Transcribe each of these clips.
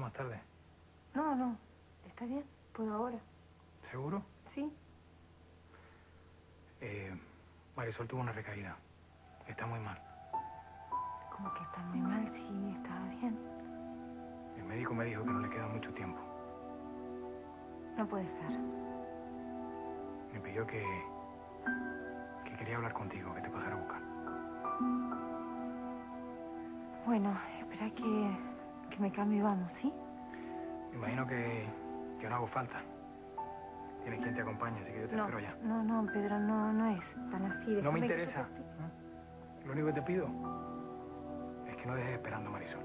más tarde. No, no. Está bien. Puedo ahora. ¿Seguro? Sí. Marisol tuvo una recaída. Está muy mal. ¿Cómo que está muy mal? Sí, estaba bien. El médico me dijo que no le queda mucho tiempo. No puede ser. Me pidió que quería hablar contigo, que te pasara a buscar. Bueno, espera que me cambie y vamos, ¿sí? Me imagino que no hago falta. Tienes quien te acompañe, así que yo te espero ya. No, Pedro, no es tan así. No me Déjame que interesa. yo te explique. Lo único que te pido es que no dejes esperando a Marisol.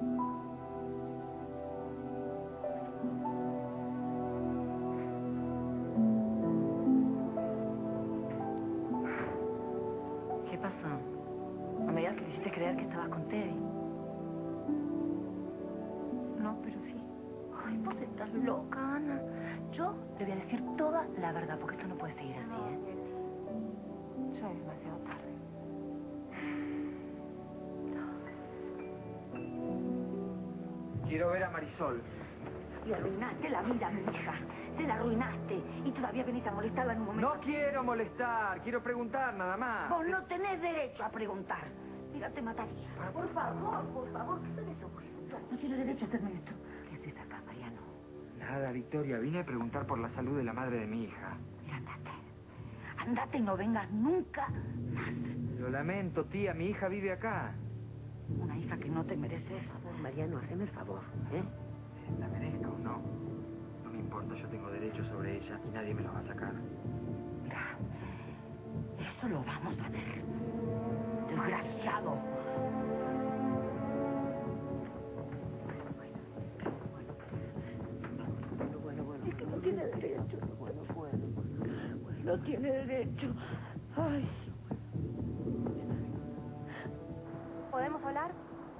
¿Qué pasó? No me digas que le hiciste creer que estabas con Teddy. No, pero sí. Ay, vos estás loca, Ana. Yo te voy a decir toda la verdad, porque esto no puede seguir así, No, ¿eh? Betty. Ya es demasiado tarde. Quiero ver a Marisol. Y arruinaste la vida a mi hija. Se la arruinaste. Y todavía venís a molestarla en un momento. No quiero molestar, quiero preguntar nada más. Vos no tenés derecho a preguntar. Mira, te mataría. Por favor, ¿qué son esos gestos? No tiene derecho a hacerme esto. ¿Qué haces acá, Mariano? Nada, Victoria, vine a preguntar por la salud de la madre de mi hija. Mira, andate. Andate y no vengas nunca más. Lo lamento, tía, mi hija vive acá. Una hija que no te mereces. Por favor, Mariano, haceme el favor, ¿eh? ¿La merezco o no? No me importa, yo tengo derecho sobre ella y nadie me lo va a sacar. Mira, eso lo vamos a ver. Desgraciado. Bueno. Es que no tiene derecho. Bueno. No tiene derecho. Ay. ¿Podemos hablar?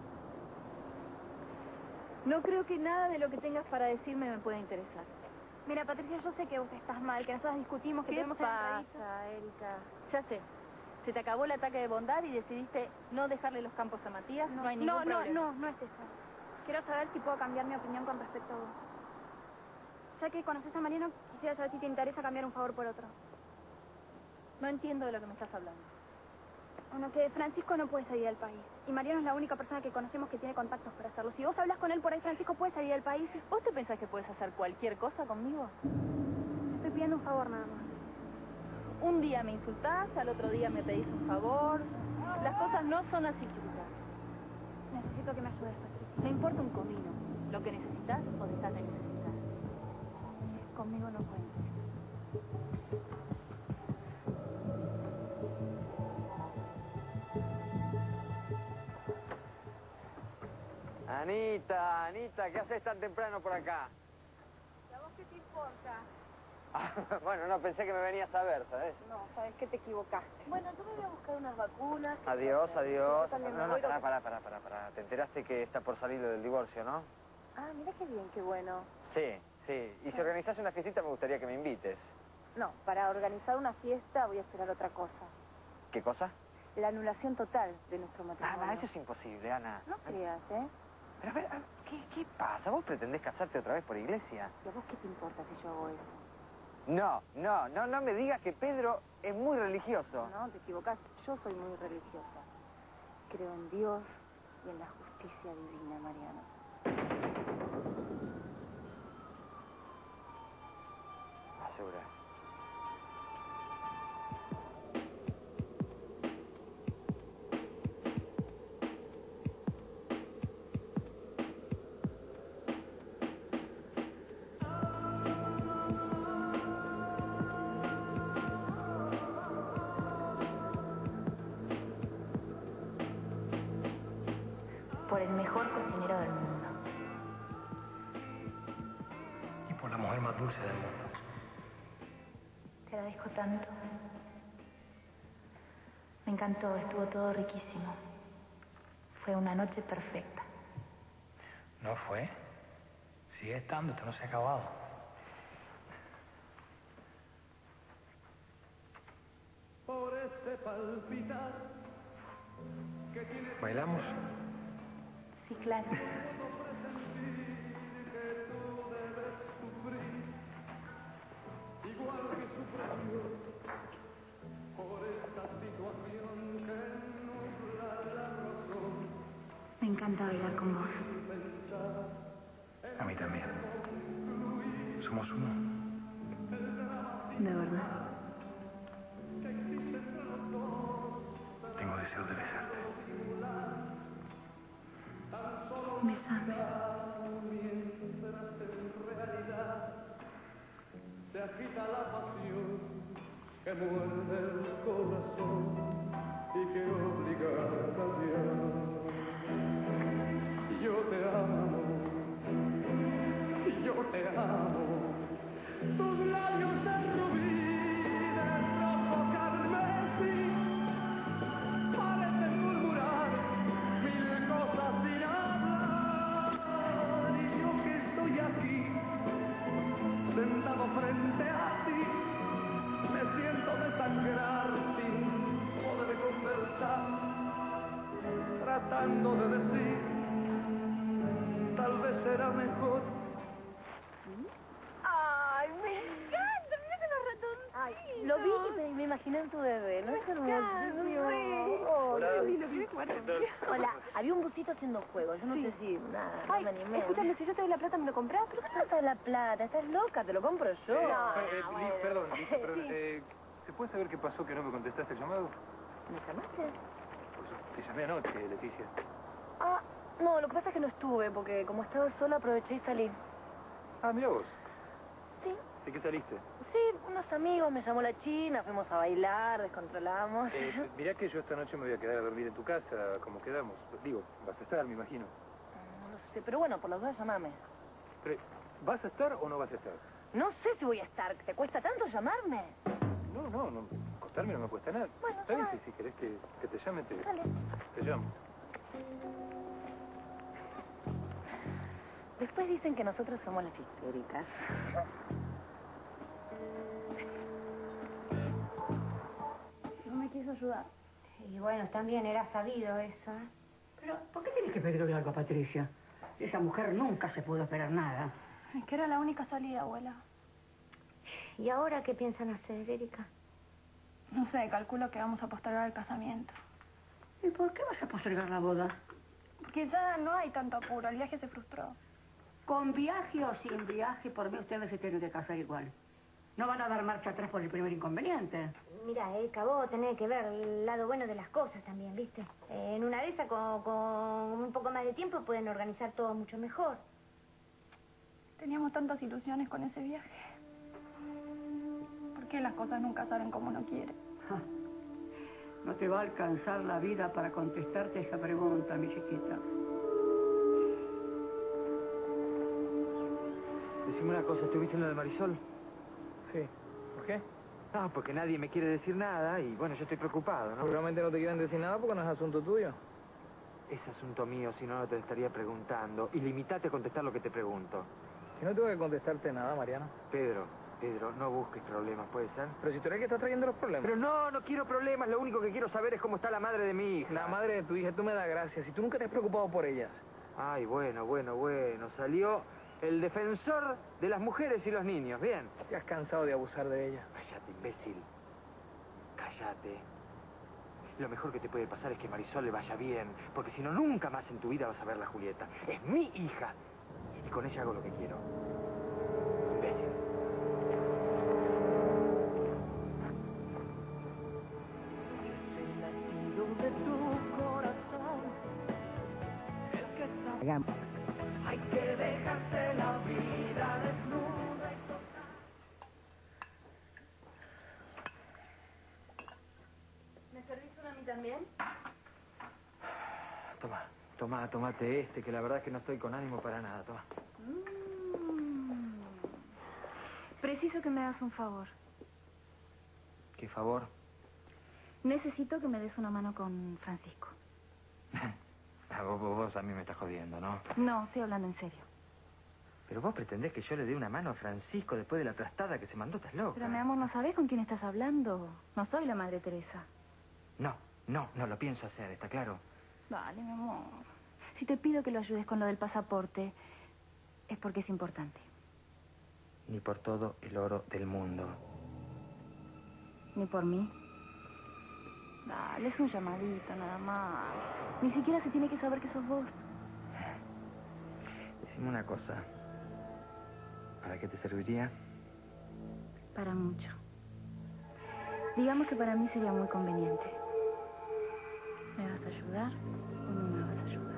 No creo que nada de lo que tengas para decirme me pueda interesar. Mira, Patricia, yo sé que vos estás mal, que nosotros discutimos, que ¿Qué tenemos pasa, Erika? Ya sé. Se te acabó el ataque de bondad y decidiste no dejarle los campos a Matías. No hay ningún problema. No es eso. Quiero saber si puedo cambiar mi opinión con respecto a vos. Ya que conoces a Mariano, quisiera saber si te interesa cambiar un favor por otro. No entiendo de lo que me estás hablando. Bueno, que Francisco no puede salir del país. Y Mariano es la única persona que conocemos que tiene contactos para hacerlo. Si vos hablas con él por ahí, Francisco puede salir del país. ¿Vos te pensás que puedes hacer cualquier cosa conmigo? Te estoy pidiendo un favor nada más. Un día me insultás, al otro día me pedís un favor. Las cosas no son así, chiquita. Necesito que me ayudes, Patricia. Me importa un comino lo que necesitas o dejas de necesitar. Conmigo no cuentes. Anita, ¿qué haces tan temprano por acá? ¿Y a vos qué te importa? Bueno, no, pensé que me venías a ver, ¿sabes? No, sabes que te equivocaste. Bueno, yo me voy a buscar unas vacunas. Adiós. Yo también me voy. Pará. Te enteraste que está por salir lo del divorcio, ¿no? Ah, mira qué bien, qué bueno. Sí. Y si organizás una fiestita me gustaría que me invites. No, para organizar una fiesta voy a esperar otra cosa. ¿Qué cosa? La anulación total de nuestro matrimonio. Ana, eso es imposible, Ana. No creas, ¿eh? Pero a ver, ¿qué pasa? ¿Vos pretendés casarte otra vez por iglesia? ¿Y a vos qué te importa si yo hago eso? No me digas que Pedro es muy religioso. No, te equivocás. Yo soy muy religiosa. Creo en Dios y en la justicia divina, Mariano. Segura. Por el mejor cocinero del mundo. Y por la mujer más dulce del mundo. Te agradezco tanto. Me encantó, estuvo todo riquísimo. Fue una noche perfecta. ¿No fue? Sigue estando, esto no se ha acabado. ¿Bailamos? Sí, claro. encanta bailar con vos. A mí también. Somos uno. De verdad. Tengo deseo de besarte. Bésame. Se agita la pasión que muerde el corazón y que obliga a cambiar. Yo te amo, yo te amo. Tus labios de rubí, de rojo carmesí, parecen murmurar mil cosas sin hablar. Y yo que estoy aquí, sentado frente a ti, me siento desangrar sin poder conversar, tratando de decir, tal vez será mejor. ¡Ay, me encanta! ¡Mira que los ratoncitos! Ay, lo vi y me imaginé en tu bebé, ¿no? Es hermosísimo. Hola. Hola, había un busito haciendo juego. Yo no sé si nada, Ay, no me animé. escúchame, si yo te doy la plata, ¿me lo compras? ¿Pero qué trata de la plata? ¿Estás loca? Te lo compro yo. Liz, perdón, ¿se puede saber qué pasó que no me contestaste el llamado? ¿Me llamaste? Pues te llamé anoche, Leticia. Ah, no, lo que pasa es que no estuve, porque como estaba sola aproveché y salí. Ah, mira vos. Sí, ¿De qué saliste? sí, unos amigos, me llamó la China, fuimos a bailar, descontrolamos. Mirá que yo esta noche me voy a quedar a dormir en tu casa, como quedamos. Digo, vas a estar, me imagino. No lo sé, pero bueno, por las dudas llamame. Pero, ¿vas a estar o no vas a estar? No sé si voy a estar, ¿te cuesta tanto llamarme? No, acostarme no me cuesta nada. Bueno, ¿Está bien? llamame. Si querés que te llame, Dale. te llamo. Después dicen que nosotros somos las histéricas. No me quiso ayudar. Y bueno, también era sabido eso, ¿eh? Pero, ¿por qué tienes que pedirle algo a Patricia? Esa mujer nunca se pudo esperar nada. Es que era la única salida, abuela. ¿Y ahora qué piensan hacer, Erika? No sé, calculo que vamos a postergar el casamiento. ¿Y por qué vas a postergar la boda? Porque ya no hay tanto apuro, el viaje se frustró. Con viaje o sin viaje, por mí ustedes se tienen que casar igual. No van a dar marcha atrás por el primer inconveniente. Mira, Erika, vos tenés que ver el lado bueno de las cosas también, ¿viste? En una de esas, con un poco más de tiempo, pueden organizar todo mucho mejor. Teníamos tantas ilusiones con ese viaje. ¿Por qué las cosas nunca salen como uno quiere? Ja. No te va a alcanzar la vida para contestarte esa pregunta, mi chiquita. Decime una cosa, ¿estuviste en lo de Marisol? Sí. ¿Por qué? No, porque nadie me quiere decir nada y bueno, yo estoy preocupado, ¿no? Seguramente no te quieren decir nada porque no es asunto tuyo. Es asunto mío, si no, no te estaría preguntando. Y limitate a contestar lo que te pregunto. Si no tengo que contestarte nada, Mariana. Pedro, no busques problemas, ¿puede ser? Pero si tú eres que estás trayendo los problemas. Pero no quiero problemas. Lo único que quiero saber es cómo está la madre de mi hija. La madre de tu hija, tú me das gracias. Si tú nunca te has preocupado por ellas. Ay, bueno. Salió el defensor de las mujeres y los niños. Bien. Te has cansado de abusar de ellas. Cállate, imbécil. Cállate. Lo mejor que te puede pasar es que Marisol le vaya bien, porque si no, nunca más en tu vida vas a ver a Julieta. Es mi hija. Y con ella hago lo que quiero. Imbécil. Hagamos. Hay que dejarse la vida desnuda y ¿Me servís una a mí también? Tomate este, que la verdad es que no estoy con ánimo para nada. Toma. Preciso que me hagas un favor. ¿Qué favor? Necesito que me des una mano con Francisco. Vos a mí me estás jodiendo, ¿no? No, estoy hablando en serio. Pero vos pretendés que yo le dé una mano a Francisco después de la trastada que se mandó, estás loca. Pero, mi amor, ¿no sabés con quién estás hablando? No soy la Madre Teresa. No lo pienso hacer, ¿está claro? Vale, mi amor. Si te pido que lo ayudes con lo del pasaporte, es porque es importante. Ni por todo el oro del mundo. Ni por mí. Dale, es un llamadito nada más. Ni siquiera se tiene que saber que sos vos. Decime una cosa. ¿Para qué te serviría? Para mucho. Digamos que para mí sería muy conveniente. ¿Me vas a ayudar o no me vas a ayudar?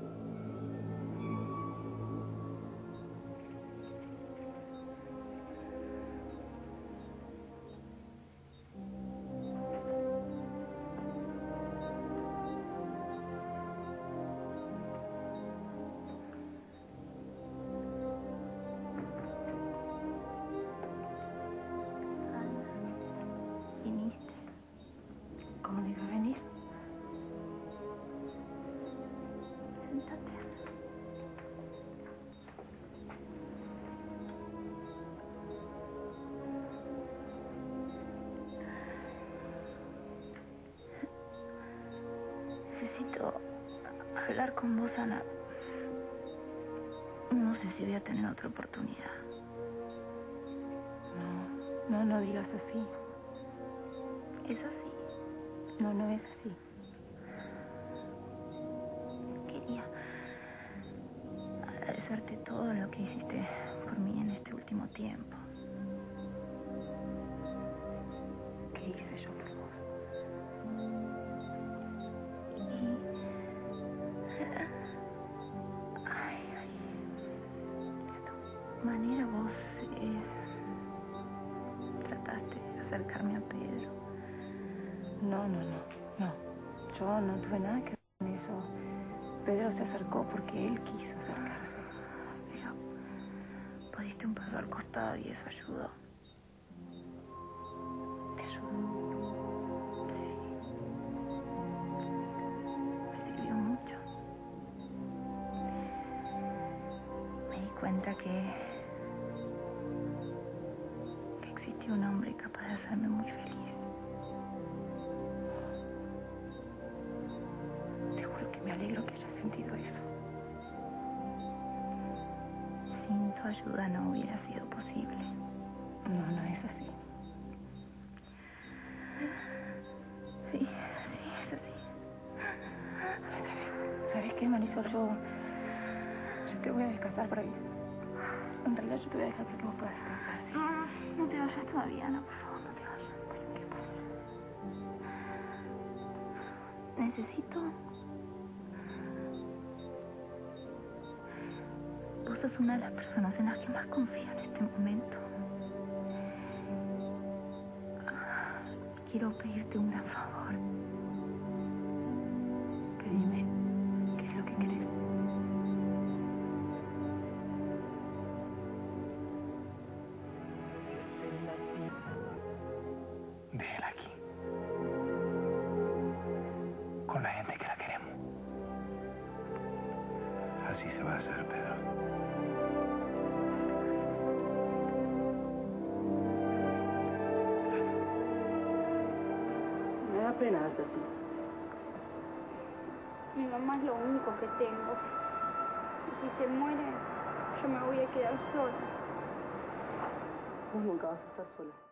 ¿Viniste? ¿Cómo no iba a venir? Siéntate. Necesito hablar con vos, Ana. No sé si voy a tener otra oportunidad. No digas así. ¿Es así? No es así. Quería agradecerte todo lo que hiciste por mí en este último tiempo. ¿Qué hice yo por vos? De tu manera vos trataste de acercarme a Pedro. No. Yo no tuve nada que ver con eso. Pedro se acercó porque él quiso acercarse. Pero pudiste un paso al costado y eso ayudó. ¿Te ayudó? Sí. Me sirvió mucho. Me di cuenta que existía un hombre capaz de hacerme muy feliz. Me alegro que hayas sentido eso. Sin tu ayuda no hubiera sido posible. No es así. Sí, es así. ¿Sabes qué, Marisol? Yo te voy a descansar por ahí. En realidad yo te voy a dejar para que vos puedas descansar, ¿sí? No te vayas todavía, Ana, por favor, no te vayas. ¿Qué pasa? Necesito... Vos sos una de las personas en las que más confío en este momento. Quiero pedirte un gran favor. Que dime, ¿qué es lo que querés? Déjela aquí. Con la gente que la queremos. Así se va a hacer, Pedro. Me da pena verte así. Mi mamá es lo único que tengo. Y si se muere, yo me voy a quedar sola. Vos nunca vas a estar sola.